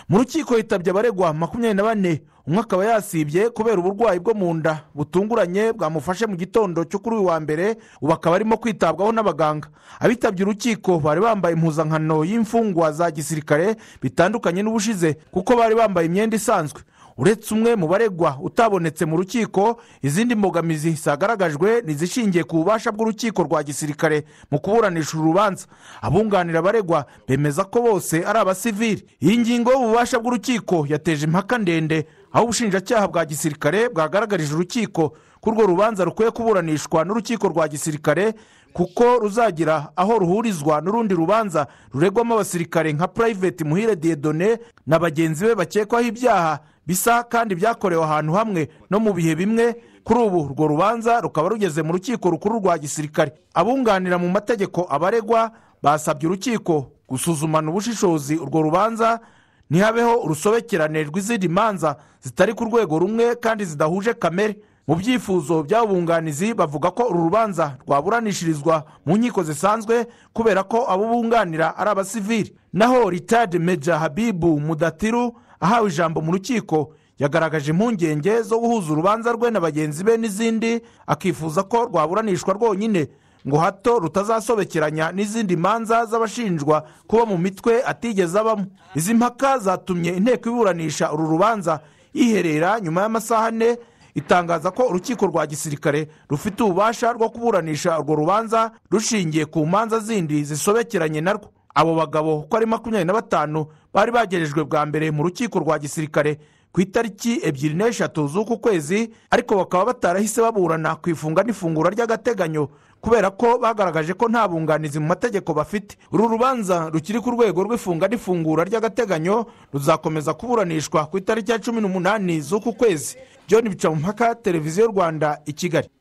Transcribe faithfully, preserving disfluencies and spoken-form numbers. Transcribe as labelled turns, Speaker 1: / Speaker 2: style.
Speaker 1: mu rukiko hitabye abaregwa makumyabiri na bane, umwe akaba yasibye kubera uburwayi bwo mu nda butunguranye bwamufashe mu gitondo cyo kuri uyu wa mbere, ubu akaba arimo kwitabwaho n'abaganga. Abitabye urukiko bari bambaye impuzankano y'imfungwa za gisirikare bitandukanye n'ubushize kuko bari bambaye imyenda isanzwe. Uretse umwe mu baregwa utabonetse mu rukiko, izindi mbogamizi zagaragajwe nizishingiye ku bubasha bw'urukiko rwa gisirikare mu kuburanisha urubanza. Abunganira abaregwa bemeza ko bose ari abasivili. Iyi ngingo y'ububasha bw'urukiko yateje impaka ndende, aho ubushinjacyaha bwa gisirikare bwagaragarije urukiko ko urwo rubanza rukwiye kuburanishwa n'urukiko rwa gisirikare kuko ruzagira aho ruhurizwa n'urundi rubanza ruregwamo abasirikare nka Private Muhire Dieudonné na bagenzi be bakekwaho ibyaha bisa kandi byakorewe ahantu hamwe no mu bihe bimwe. Kuri ubu urwo rubanza rukaba rugeze mu rukiko rukuru rwa gisirikare. Abunganira mu mategeko abaregwa basabye urukiko gusuzumana ubushishozi urwo rubanza, ntihabeho urusobekerane rw'izindi manza zitari ku rwego rumwe kandi zidahuje kamere. Mu byifuzo by'abunganizi bavuga ko uru rubanza rwaburanishirizwa mu nkiko zisanzwe kubera ko abo bunganira ari abasivili. Naho Retired Major Habibu Mudatiru ahawe ijambo mu rukiko yagaragaje impungenge zo guhuza urubanza rwe na bagenzi be n'izindi, akifuza ko rwaburanishwa rwonyine ngo hato rutazasobekeranya n'izindi manza z'abashinjwa kuba mu mitwe atigeze abamo. Izi mpaka zatumye inteko iburanisha uru rubanza yiherera nyuma y'amasaha ane itangaza ko urukiko rwa gisirikare rufite ububasha rwo kuburanisha urwo rubanza rushingiye ku manza zindi zisobekeranye narwo. Abo bagabo ko ari makumyabiri na batanu bari bagerejwe bwa mbere mu rukiko rwa gisirikare ku itariki ebyiri n'eshatu z'uku kwezi, ariko bakaba batarahise baburana ku ifunga n'ifungura ry'agateganyo kubera ko bagaragaje ko nta bunganizi mu mategeko bafite. Uru rubanza rukiri ku rwego rw'ifunga n'ifungura ry'agateganyo ruzakomeza kuburanishwa ku itariki ya cumi n'umunani z'uku kwezi. John Bicamumpaka, Televiziyo Rwanda, i Kigali.